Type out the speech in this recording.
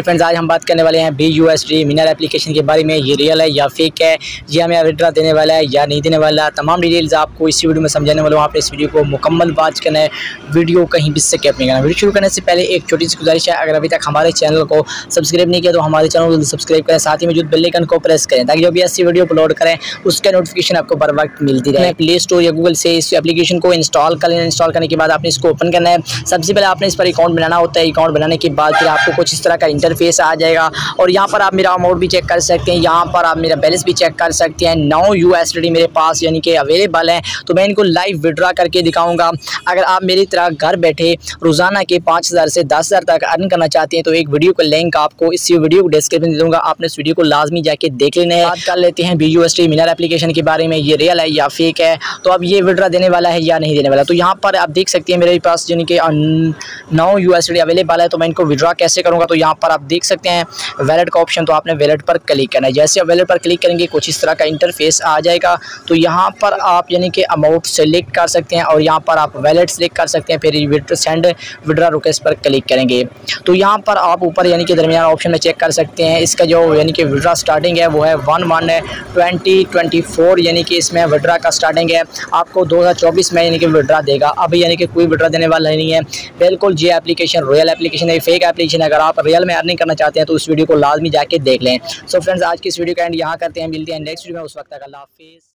Friends आज हम बात करने वाले हैं BUSD मिनर एप्लीकेशन के बारे में। ये रियल है या फेक है, ये हमें विड्रॉ देने वाला है या नहीं देने वाला, तमाम डिटेल्स आपको इस वीडियो में समझाने वाला हूँ। आपने इस वीडियो को मुकम्मल वॉच करना है, वीडियो कहीं भी स्किप नहीं करना। वीडियो शुरू करने से पहले एक छोटी सी गुजारिश है, अगर अभी तक हमारे चैनल को सब्सक्राइब नहीं किया तो हमारे चैनल को सब्सक्राइब करें, साथ ही मौजूद बेल आइकन को प्रेस करें ताकि जो भी ऐसी वीडियो अपलोड करें उसका नोटिफिकेशन आपको बर वक्त मिलती रहे। प्ले स्टोर या गूगल से इस एप्लीकेशन को इंस्टॉल कर लें। इंस्टॉल करने के बाद आपने इसको ओपन करना है। सबसे पहले आपने इस पर अकाउंट बनाना होता है। अकाउंट बनाने के बाद फिर आपको कुछ इस तरह का इंटरफेस आ जाएगा और यहाँ पर आप मेरा अमाउंट भी चेक कर सकते हैं, यहाँ पर आप मेरा बैलेंस भी चेक कर सकते हैं। 9 USD मेरे पास यानी कि अवेलेबल हैं, तो मैं इनको लाइव विड्रॉ करके दिखाऊंगा। अगर आप मेरी तरह घर बैठे रोज़ाना के 5000 से 10,000 तक अर्न करना चाहते हैं तो एक वीडियो का लिंक आपको इस वीडियो को डिस्क्रिप्शन में दे दूँगा, आपने इस वीडियो को लाजमी जाके देख लेना है। बात कर लेते हैं BUSD मिनर एप्लीकेशन के बारे में। ये रियल है या फेक है, तो अब ये विड्रॉ देने वाला है या नहीं देने वाला। तो यहाँ पर आप देख सकते हैं मेरे पास यानी कि 9 USD अवेलेबल है, तो मैं इनको विड्रॉ कैसे करूँगा। तो यहाँ पर आप देख सकते हैं वैलेट का ऑप्शन, तो आपने वैलेट पर क्लिक करना है। जैसे आप वैलेट पर क्लिक करेंगे कुछ इस तरह का इंटरफेस आ जाएगा, तो यहाँ पर आप यानी कि अमाउंट सेलेक्ट कर सकते हैं और यहाँ पर आप वैलेट सेलेक्ट कर सकते हैं। फिर सेंड विड्रॉ रिक्वेस्ट पर क्लिक करेंगे तो यहाँ पर आप ऊपर यानी कि दरमियान ऑप्शन में चेक कर सकते हैं। इसका जो यानी कि विड्रॉ स्टार्टिंग है वो है 1/1/2024 यानी कि इसमें विड्रॉ का स्टार्टिंग है। आपको 2024 में यानी कि विड्रॉ देगा, अभी यानी कि कोई विड्रॉ देने वाला नहीं है। बिल्कुल ये एप्लीकेशन रियल एप्लीकेशन है, फेक एप्लीकेशन है। अगर आप रियल में अर्निंग करना चाहते हैं तो इस वीडियो को लाजमी जाके देख लें। सो फ्रेंड्स आज की इस वीडियो का एंड यहाँ करते हैं, मिलते हैं नेक्स्ट वीडियो में, उस वक्त तक अल्लाह हाफिज़।